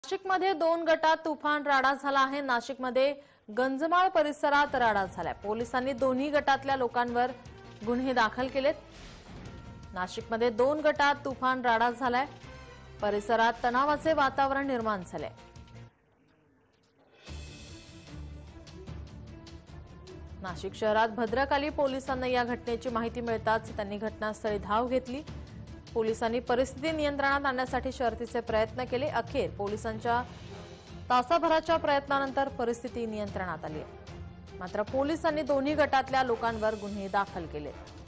नाशिकमध्ये 2 गटात तुफान राडा झाला आहे। नाशिकमध्ये गंजमाळ परिसरात राडा झालाय। पोलिसांनी दोन्ही गटातल्या लोकांवर गुन्हे दाखल केलेत। नाशिकमध्ये 2 गटात तुफान राडा झालाय। परिसरात तणावाचे वातावरण निर्माण झाले। नाशिक शहरात भद्रकाली पोलिसांना या घटनेची माहिती मिळताच त्यांनी घटनास्थळी धाव घेतली। पोलिसांनी परिस्थिती नियंत्रणात आणण्यासाठी शर्थीचे प्रयत्न केले। अखेर पोलिसांच्या तासाभराच्या प्रयत्नानंतर परिस्थिती नियंत्रणात आली। मात्र पोलिसांनी दोन्ही गटातल्या लोकांवर गुन्हे दाखल केले।